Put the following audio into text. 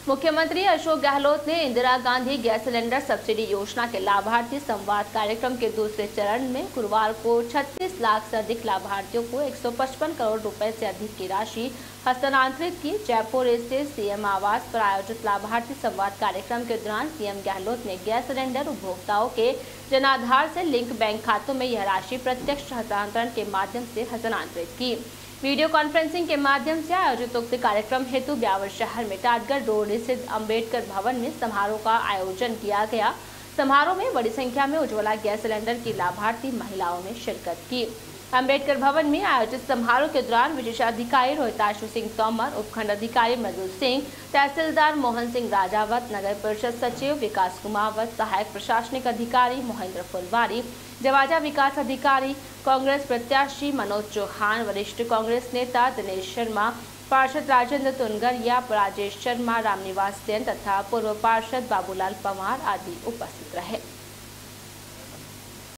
मुख्यमंत्री अशोक गहलोत ने Indira Gandhi gas cylinder subsidy योजना के लाभार्थी संवाद कार्यक्रम के दूसरे चरण में गुरुवार को 36 लाख से अधिक लाभार्थियों को 155 करोड़ रुपए से अधिक की राशि हस्तांतरित की। जयपुर स्थित सीएम आवास पर आयोजित लाभार्थी संवाद कार्यक्रम के दौरान सीएम गहलोत ने गैस सिलेंडर उपभोक्ताओं के जनाधार से लिंक बैंक खातों में यह राशि प्रत्यक्ष हस्तांतरण के माध्यम से हस्तांतरित की। वीडियो कॉन्फ्रेंसिंग के माध्यम से आयोजित उक्त कार्यक्रम हेतु ब्यावर शहर में टाटगढ़ रोड स्थित अम्बेडकर भवन में समारोह का आयोजन किया गया। समारोह में बड़ी संख्या में उज्ज्वला गैस सिलेंडर की लाभार्थी महिलाओं ने शिरकत की। अम्बेडकर भवन में आयोजित समारोह के दौरान विशेषाधिकारी रोहिताशु सिंह तोमर, उपखंड अधिकारी मधु सिंह, तहसीलदार मोहन सिंह राजावत, नगर परिषद सचिव विकास कुमावत, सहायक प्रशासनिक अधिकारी महेंद्र फुलवारी, जवाजा विकास अधिकारी, कांग्रेस प्रत्याशी मनोज चौहान, वरिष्ठ कांग्रेस नेता दिनेश शर्मा, पार्षद राजेंद्र तुनगरिया, राजेश शर्मा, रामनिवास जैन तथा पूर्व पार्षद बाबूलाल पवार आदि उपस्थित रहे।